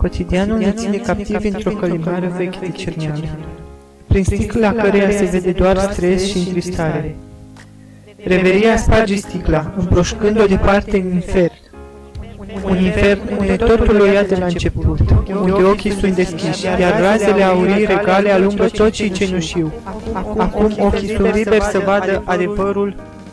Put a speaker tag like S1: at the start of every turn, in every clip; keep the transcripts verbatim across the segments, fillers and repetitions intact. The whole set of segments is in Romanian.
S1: Cotidianul ne ține captivi într-o călimară veche de cerneală, prin sticla căreia se vede doar stres și întristare. Reveria sparge sticla, împroșcând-o departe în infern. Un infern unde totul o ia de la început, unde ochii sunt deschiși, iar razele aurii regale alungă tot ce-i cenușiu. Acum ochii sunt liberi să vadă adevărul.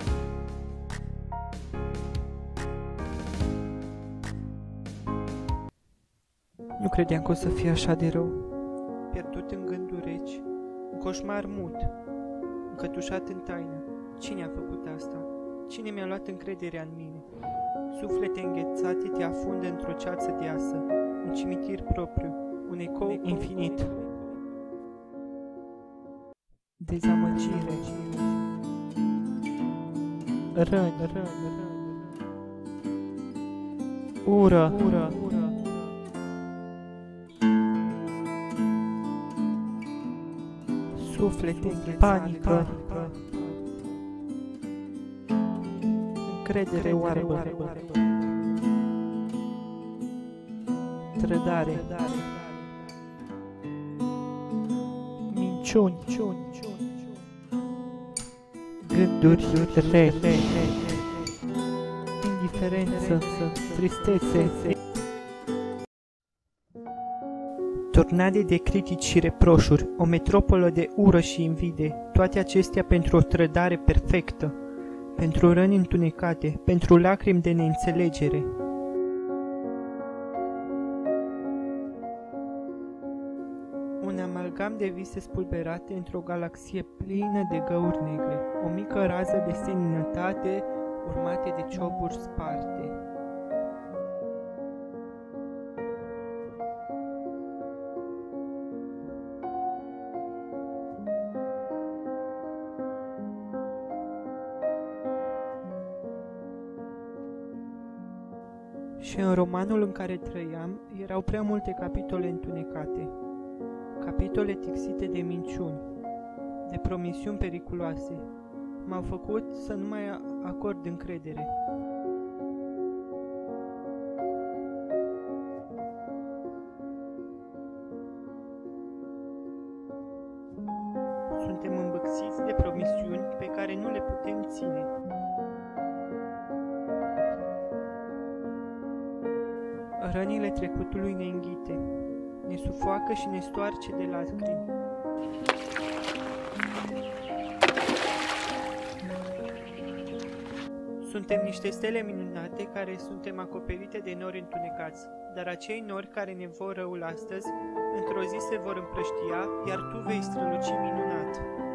S1: Nu credeam că o să fie așa de rău. Pierdut în gânduri reci, un coșmar mut, încătușat în taină. Cine a făcut asta? Cine mi-a luat încrederea în mine? Suflete înghețate te afundă într-o ceață deasă, un cimitir propriu, un ecou infinit. Dezamăgire, răni, ură, ură, suflete, panică, încredere oarbă, trădare, minciuni, gânduri rele, indiferență, tristețe, tornade de critici și reproșuri, o metropolă de ură și invidie, toate acestea pentru o trădare perfectă, pentru răni întunecate, pentru lacrimi de neînțelegere. Un amalgam de vise spulberate într-o galaxie plină de găuri negre, o mică rază de seninătate urmate de cioburi sparte. Și în romanul în care trăiam, erau prea multe capitole întunecate, capitole tixite de minciuni, de promisiuni periculoase. M-au făcut să nu mai acord încredere. Suntem îmbâxiți de promisiuni pe care nu le putem ține. Rănile trecutului ne înghite, ne sufoacă și ne stoarce de lacrimi. Suntem niște stele minunate care suntem acoperite de nori întunecați, dar acei nori care ne vor răul astăzi, într-o zi se vor împrăștia, iar tu vei străluci minunat.